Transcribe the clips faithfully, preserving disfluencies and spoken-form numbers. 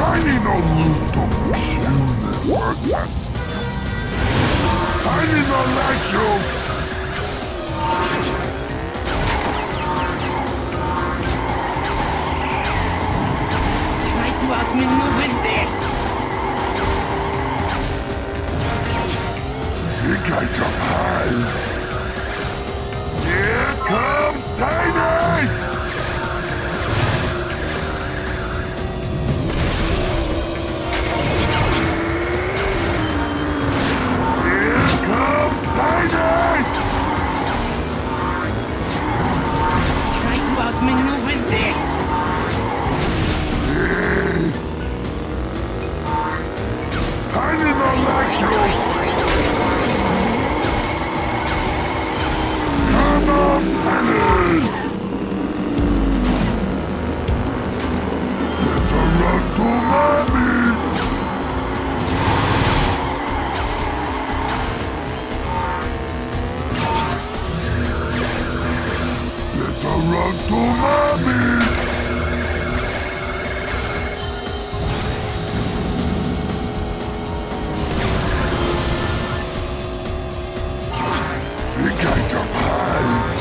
I need no move to pursue person. I need not like you. Try to outmaneuver this. You got to hide. Here comes Tiny! Tiny! Try to outmaneuver this! Hey. I did not like you! Come on, Tiny! Better run to mommy! Run to mommy! You got to hide!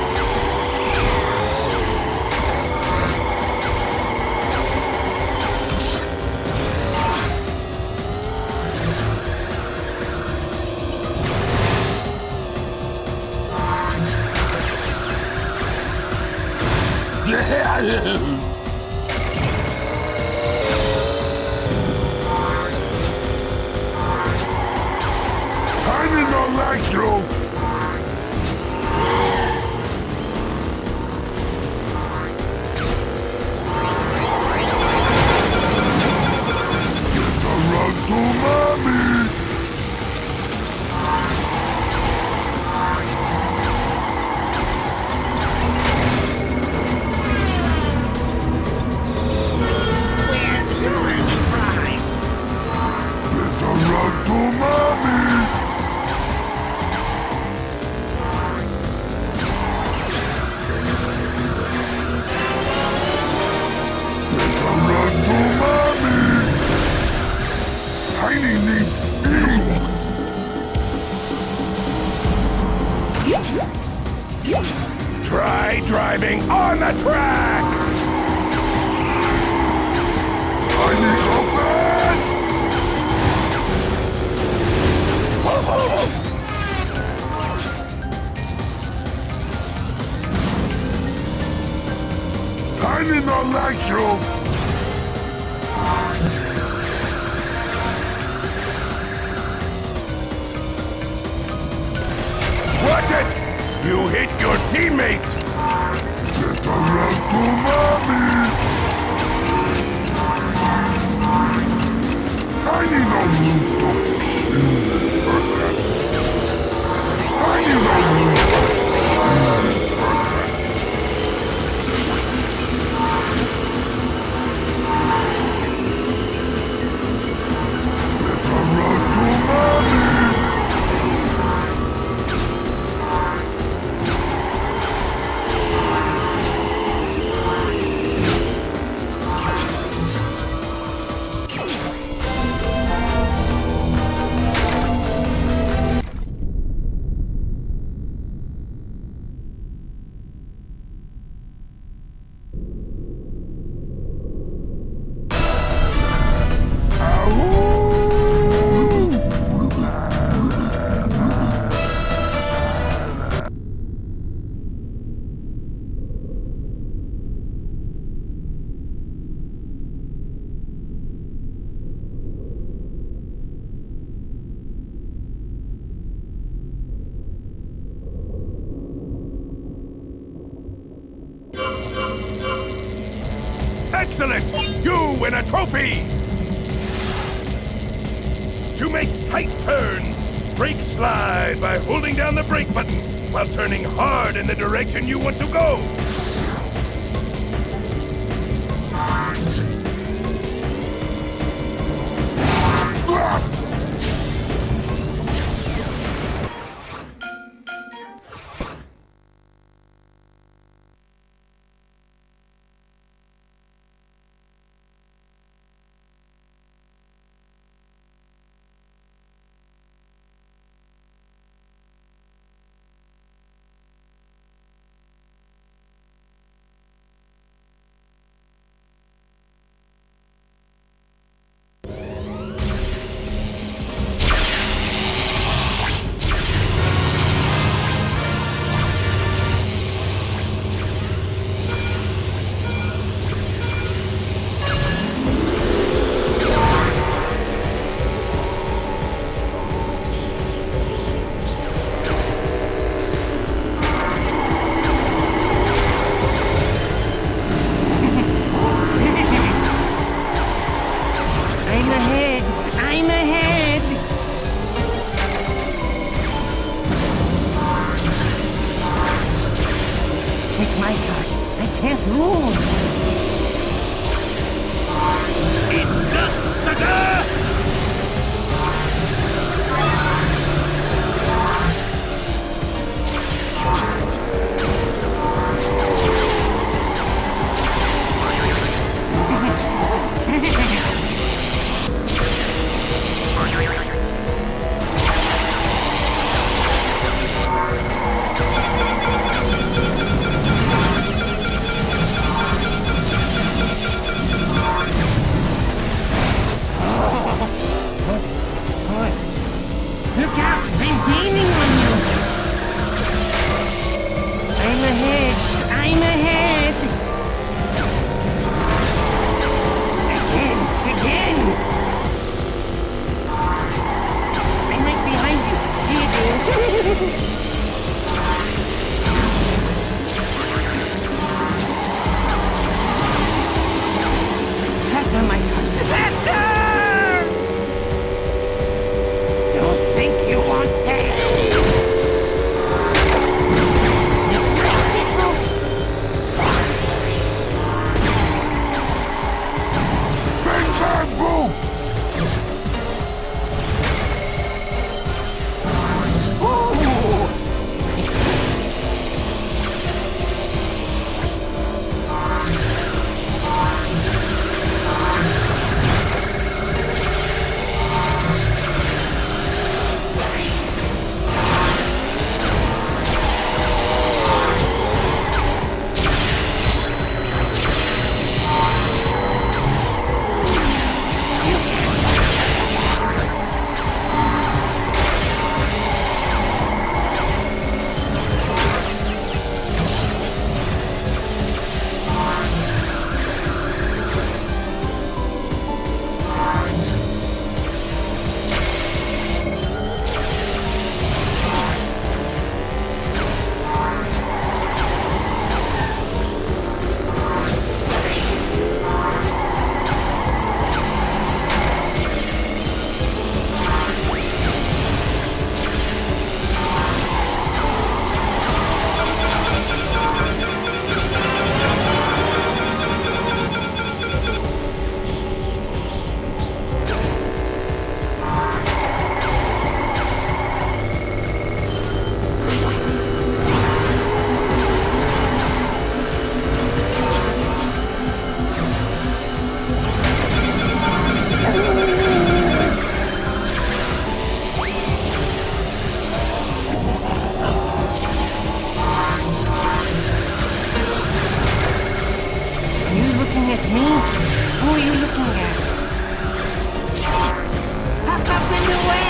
Yeah! I did not like you! Better run to mommy! Run to mommy! Better run to mommy! Tiny needs speed! Try driving on the track! Tiny, go fast! I did not like you! Watch it! You hit your teammate! Better run to mommy! I need no move to pursue person. I need no move to pursue person. Better run to mommy! Excellent! You win a trophy! To make tight turns, brake slide by holding down the brake button while turning hard in the direction you want to go. Who are you looking at? Hop up in the way!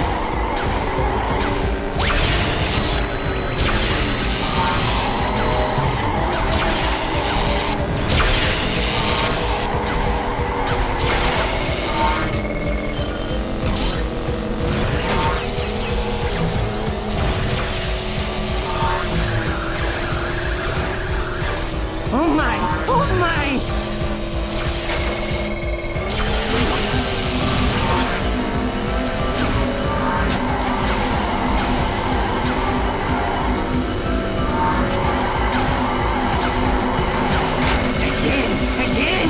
Oh my! Oh my! Again! Again!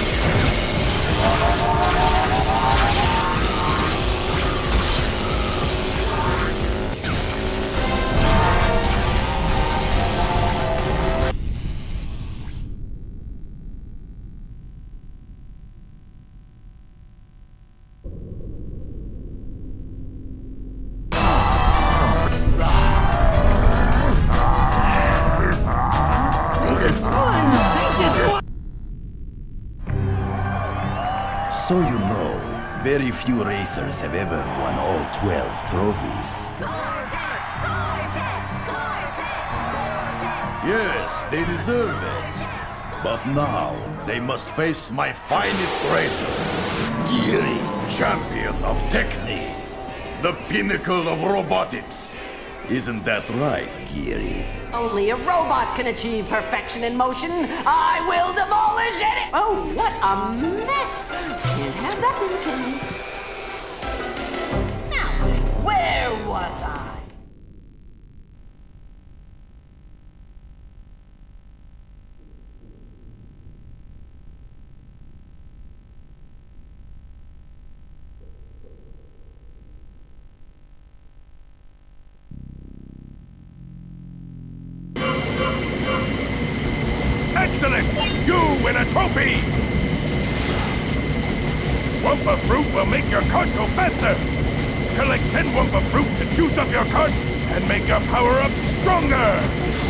So you know, very few racers have ever won all twelve trophies. Cortex! Cortex! Cortex! Cortex! Yes, they deserve it. But now, they must face my finest racer, Geary, champion of Techni, the pinnacle of robotics. Isn't that right, Geary? Only a robot can achieve perfection in motion. I will demolish it! Oh, what a mess! Can't have that in candy. Now, where was I? Excellent! You win a trophy! Wumpa Fruit will make your cart go faster! Collect ten Wumpa Fruit to juice up your cart and make your power-up stronger!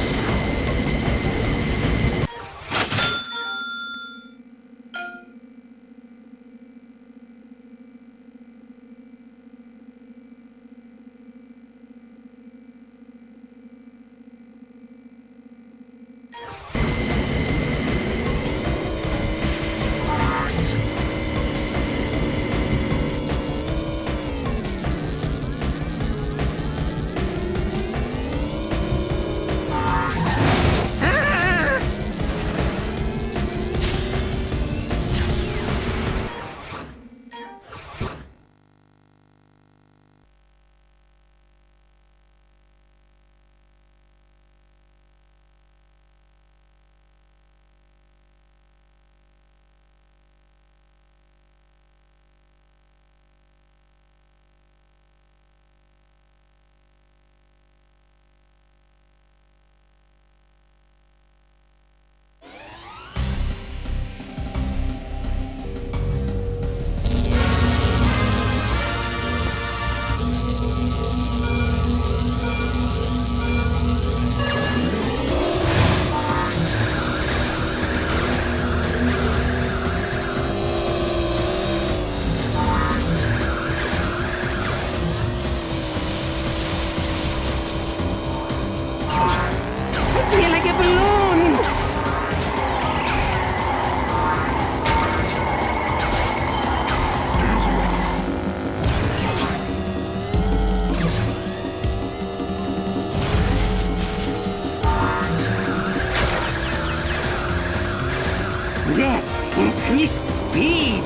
Yes! Increased speed!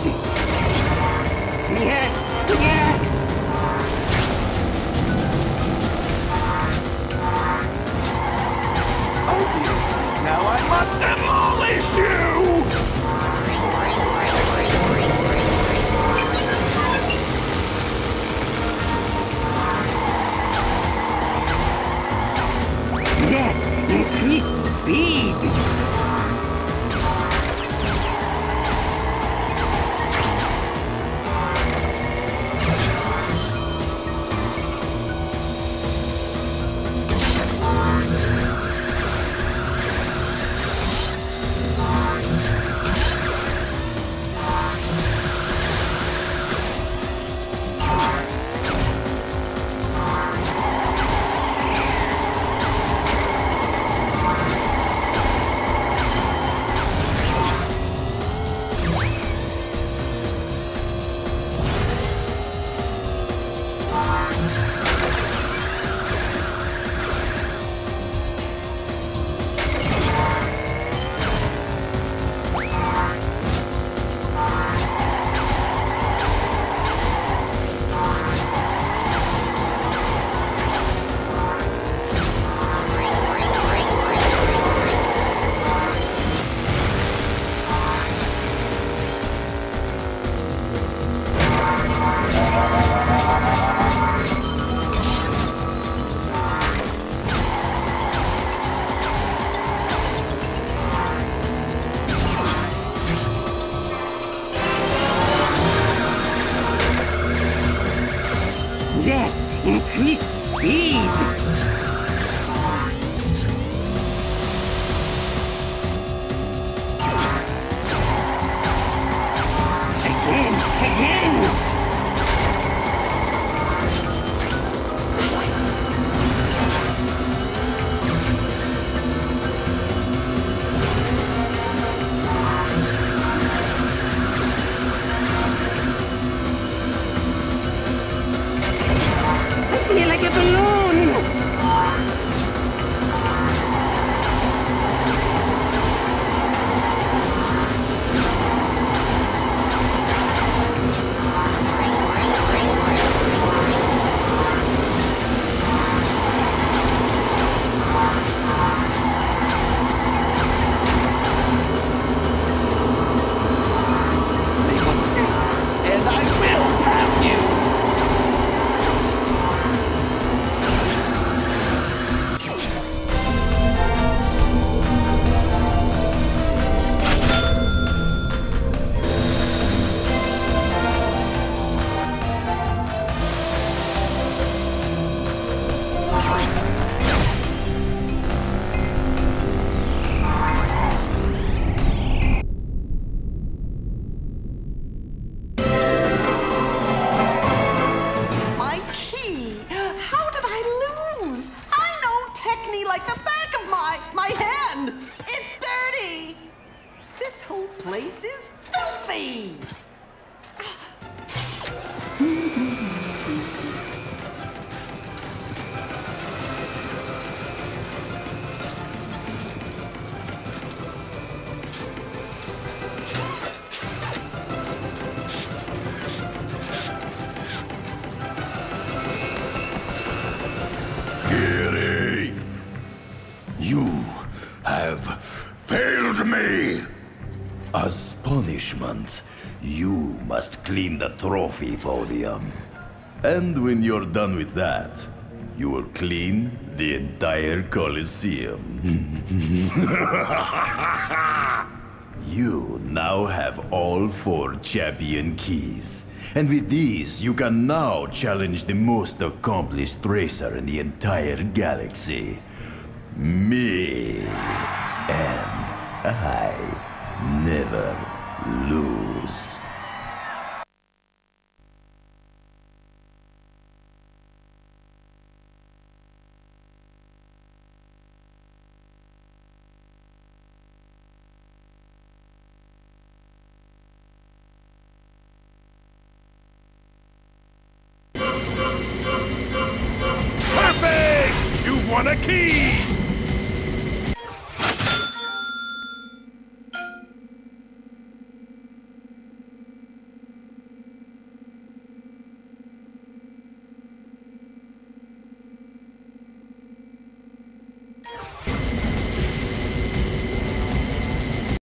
Yes! Yes! Oh dear! Now I must demolish you! Yes! Increased speed! increased speed. Again, again! I feel like a balloon! Make one mistake, and I will pass you. My key! How did I lose? I know Techni like the back of my, my hand! It's dirty! This whole place is filthy! Geary, you have failed me. As punishment, you must clean the trophy podium. And when you're done with that, you will clean the entire Coliseum. You now have all four champion keys. And with these, you can now challenge the most accomplished racer in the entire galaxy. Me. And I never lose. Perfect! You've won a key!